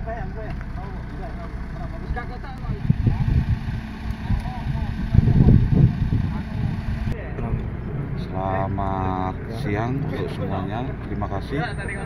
Selamat siang untuk semuanya, terima kasih.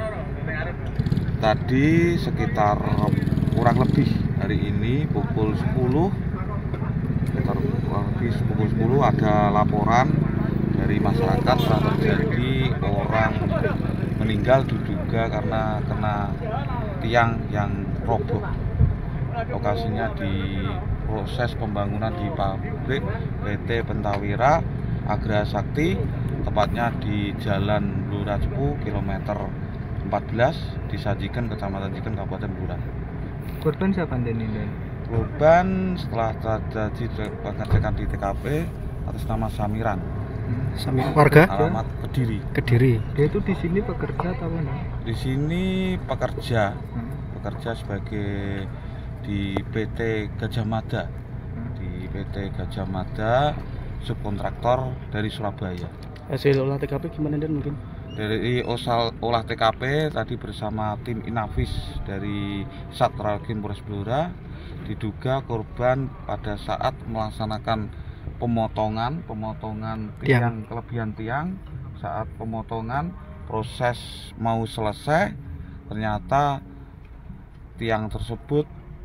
Tadi sekitar kurang lebih hari ini pukul 10, sekitar kurang lebih pukul 10 ada laporan dari masyarakat telah terjadi orang meninggal diduga karena kena tiang yang roboh. Lokasinya di proses pembangunan di pabrik PT Pentawira Agra Sakti, tepatnya di Jalan Blora Cepu kilometer 14 di Sajikan, Kecamatan Sajikan, Kabupaten Blora. Korban siapa ini? Korban setelah terjadi pengecekan di TKP atas nama Samiran. Warga? Alamat Kediri. Kediri. Dia itu di sini pekerja atau mana? Di sini pekerja, sebagai di PT Gajah Mada, di PT Gajah Mada, subkontraktor dari Surabaya. Hasil olah TKP gimana dan mungkin? Dari olah TKP tadi bersama tim Inavis dari Satralkim Polres Blora, diduga korban pada saat melaksanakan pemotongan tiang, kelebihan tiang, saat pemotongan proses mau selesai, ternyata tiang tersebut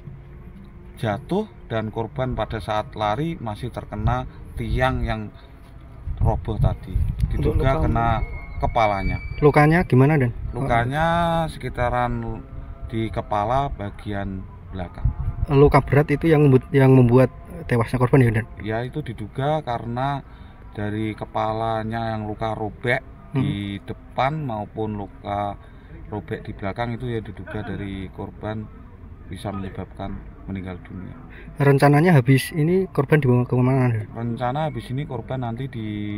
jatuh dan korban pada saat lari masih terkena tiang yang roboh tadi, diduga kena kepalanya. Lukanya gimana dan? Lukanya sekitaran di kepala bagian belakang. Luka berat itu yang membuat tewasnya korban ya dan? Ya itu diduga karena dari kepalanya yang luka robek di depan maupun luka robek di belakang, itu ya diduga dari korban bisa menyebabkan meninggal dunia. Rencananya habis ini korban dibawa ke mana? Rencana habis ini korban nanti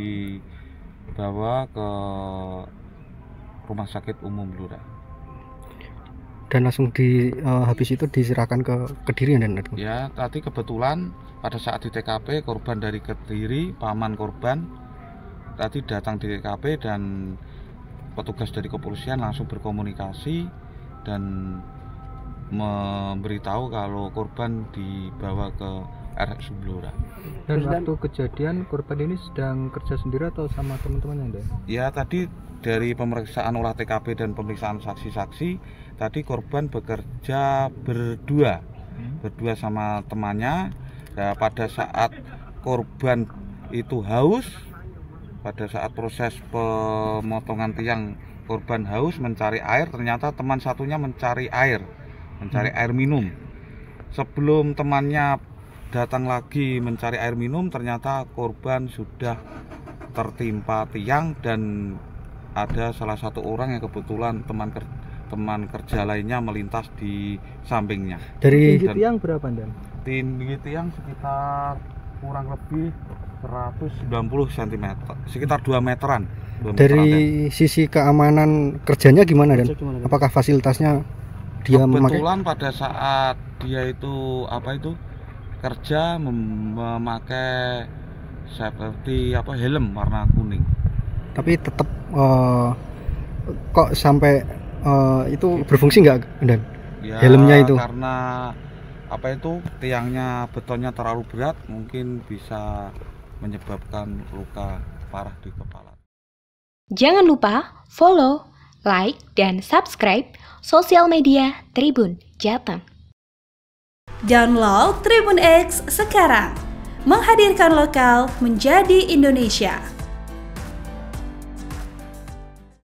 dibawa ke Rumah Sakit Umum Blora. Dan langsung habis itu diserahkan ke Kediri dan? Ya, tadi kebetulan pada saat di TKP korban dari Kediri, paman korban tadi datang di TKP dan petugas dari kepolisian langsung berkomunikasi dan memberitahu kalau korban dibawa ke RSUD Blora. Dan waktu kejadian korban ini sedang kerja sendiri atau sama teman-temannya, Anda? Ya, tadi dari pemeriksaan olah TKP dan pemeriksaan saksi-saksi, tadi korban bekerja berdua sama temannya. Nah, pada saat korban itu haus, pada saat proses pemotongan tiang korban haus mencari air, ternyata teman satunya mencari air minum. Sebelum temannya datang lagi mencari air minum, ternyata korban sudah tertimpa tiang dan ada salah satu orang yang kebetulan teman kerja lainnya melintas di sampingnya. Dari tinggi tiang berapa dan? Tinggi tiang sekitar kurang lebih 190 cm, sekitar 2 meteran. Dari sisi keamanan kerjanya gimana dan? Apakah fasilitasnya dia kebetulan pada saat dia itu kerja memakai seperti helm warna kuning. Tapi tetap kok sampai itu berfungsi nggak dan ya, helmnya itu? Karena tiangnya betonnya terlalu berat, mungkin bisa menyebabkan luka parah di kepala. Jangan lupa follow, like, dan subscribe sosial media Tribun Jateng. Download Tribun X sekarang, menghadirkan lokal menjadi Indonesia.